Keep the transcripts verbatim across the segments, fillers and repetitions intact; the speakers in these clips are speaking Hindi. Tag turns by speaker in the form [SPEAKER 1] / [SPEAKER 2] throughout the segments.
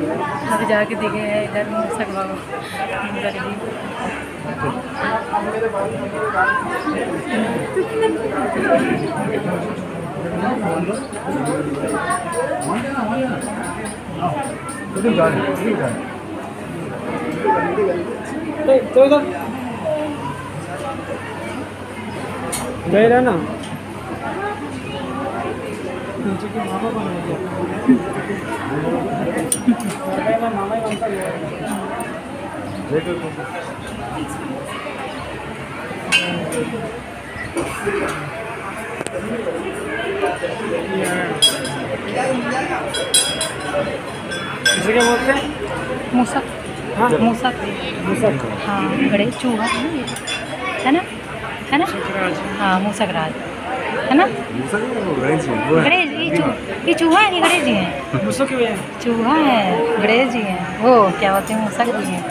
[SPEAKER 1] अभी जाके दिखे हैं इधर मूसक बाबा इधर भी।
[SPEAKER 2] तो इधर गए रहे ना नीचे के मामा बना दिया। मामा ही बनता है। इसे क्या बोलते हैं?
[SPEAKER 1] मूसक।
[SPEAKER 2] हाँ
[SPEAKER 1] मूसक।
[SPEAKER 2] मूसक।
[SPEAKER 1] हाँ गणेश चूहा है ना, है ना? हाँ मूसक राज है ना। गणेश ये चू ये चूहा है, ये गणेश जी हैं।
[SPEAKER 2] मूसक क्यों है?
[SPEAKER 1] चूहा है, गणेश जी हैं। वो क्या बोलते हैं, मूसक जी हैं।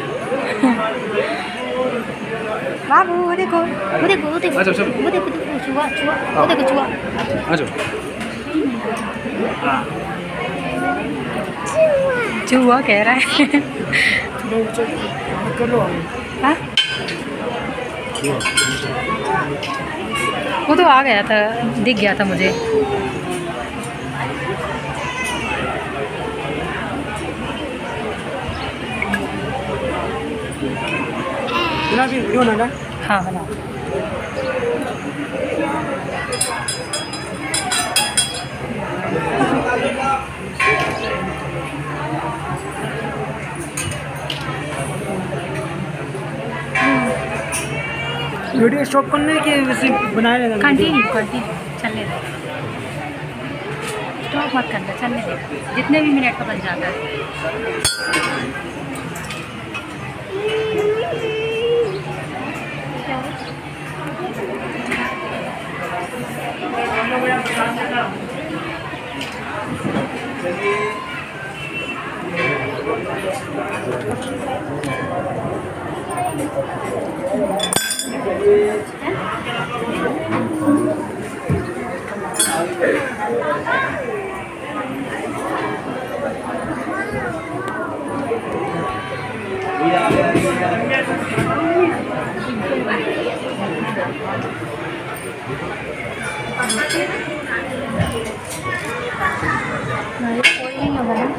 [SPEAKER 1] बाबू वो देखो वो देखो वो देखो वो देखो वो देखो चूहा चूहा वो देखो चूहा। चूहा कह रहा है। हाँ वो तो आ गया था, दिख गया था मुझे।
[SPEAKER 2] बना भी वीडियो बनाना।
[SPEAKER 1] हाँ बना।
[SPEAKER 2] वीडियो स्टॉप करने की वैसे बनाए रहना।
[SPEAKER 1] कंटिन्यू कंटिन्यू चलने दे, स्टॉप मत करना, चलने दे जितने भी मिनट का बन जाता है। कोई नहीं होगा ना।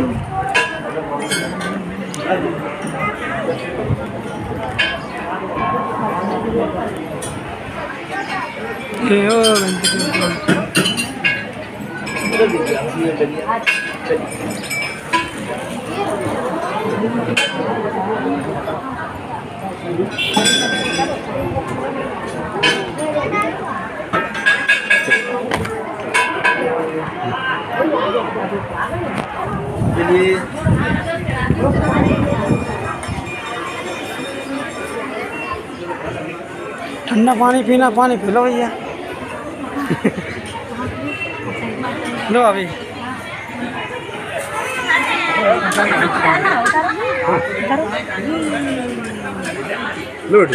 [SPEAKER 2] ठंडा पानी पीना, पानी पी लो भैया। लो अभी लोड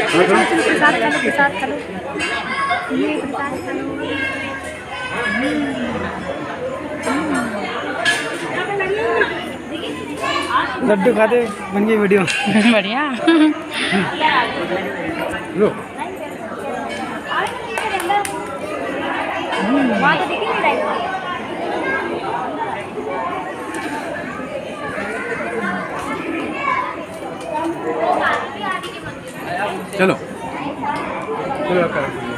[SPEAKER 2] लड्डू खाते बन गई वीडियो।
[SPEAKER 1] बढ़िया।
[SPEAKER 2] लो चलो चलो।